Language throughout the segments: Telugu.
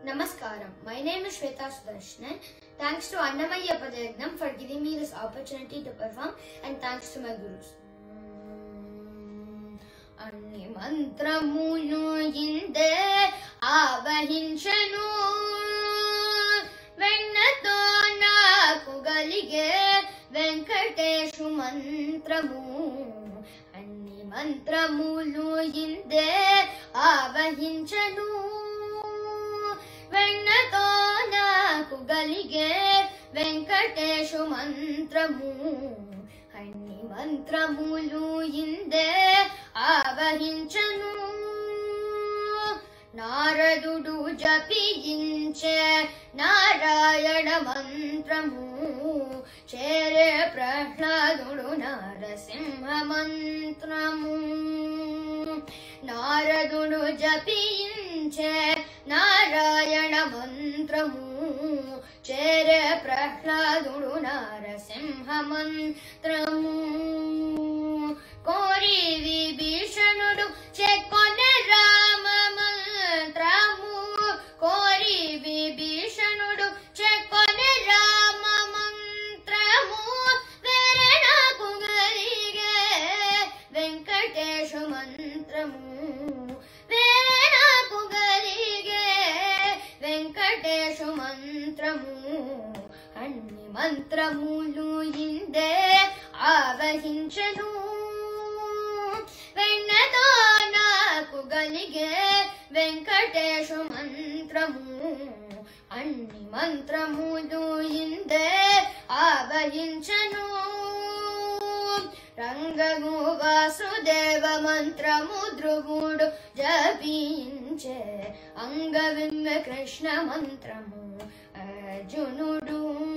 Namaskaram. My name is Shweta Sudarshan. Thanks to Annamaya Padayagnam for giving me this opportunity to perform, and thanks to my gurus. Anni mantramulu inde avahinchanu vennato naaku galige venkateshu mantramu. Anni mantramulu inde avahinchanu వెన్నతో నాకు గలిగే వెంకటేశు మంత్రము. అన్ని మంత్రములు ఇందే ఆవహించను. నారదుడు జపించే నారాయణ మంత్రము చేరే ప్రహ్లాదుడు నరసింహ మంత్రము. నారదుడు జపించే నారాయణ మంత్రము చేరే ప్రహ్లాదుడు నరసింహ మంత్రము. కోరి విభీషణుడు చెక్కొనే రామ మంత్రము. కోరి విభీషణుడు చెక్కొనే రామ మంత్రము. వేరే నాకు గలిగే వెంకటేశు మంత్రము. వేరే నాకు గలిగే వెంకటేశు మంత్రము. అన్ని మంత్రములు ఇందే ఆవహించను. వెన్నతో నాకు గలిగే వెంకటేశు మంత్రము. అన్ని మంత్రములు ఇందే ఆవహించను. రంగము వాసుదేవ మంత్రము ధ్రువుడు జపించే అంగవిమ్మ కృష్ణ మంత్రము అర్జునుడు.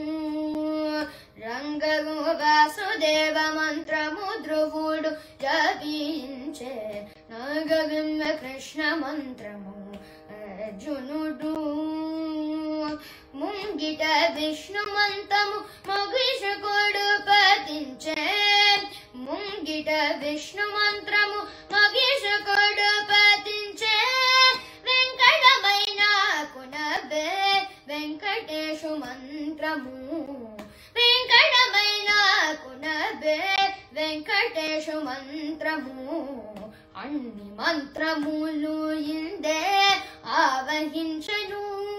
రంగము వాసుదేవ మంత్రము ధ్రువుడు జపించే అంగవిమ్మ కృష్ణ మంత్రము అర్జునుడు. ముంగిట విష్ణు మంత్రము మహిషకుడు పతించే. ముంగిట విష్ణు మంత్రము మహిషకుడు పతించే. వెంకటమైన కునబే వెంకటేశు మంత్రము. వెంకటమైన కునబే వెంకటేశు మంత్రము. అన్ని మంత్రములు ఇందే ఆవహించను.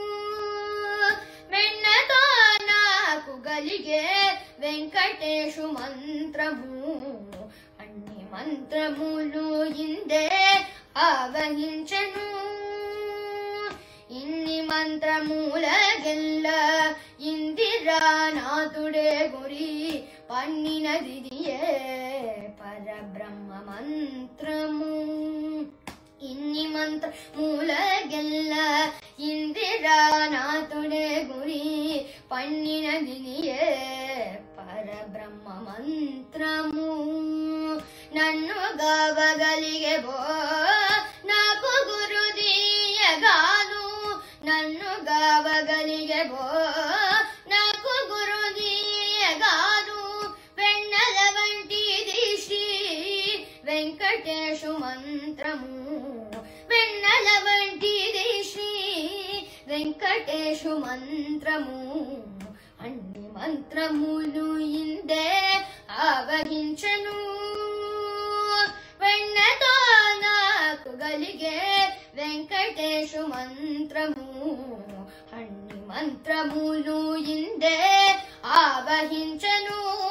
వెన్నతో నాకు గలిగే వెంకటేశు మంత్రము. అన్ని మంత్రములు ఇందే ఆవహించను. ఇన్ని మంత్రముల గెల్ల ఇందిరానాథుడే గురి పన్నినదియే పరబ్రహ్మ మంత్రము. ఇన్ని మంత్రముల గెల్ల ఇందిరానాథుడే గురి పన్నినదియే పరబ్రహ్మ మంత్రము. నన్ను గావగలిగే బో నాకు గురుదీయగాను. నన్ను గావగలిగే బో నాకు గురుదీయగాను. వెన్నెల వంటిది శ్రీ వెంకటేశు మంత్రము. వెన్నెల వంటిది శ్రీ వెంకటేశు మంత్రము. అన్ని మంత్రములు ఇందే ఆవహించను. వెన్నతో నాకు గలిగే వెంకటేశు మంత్రము. అన్ని మంత్రములు ఇందే ఆవహించను.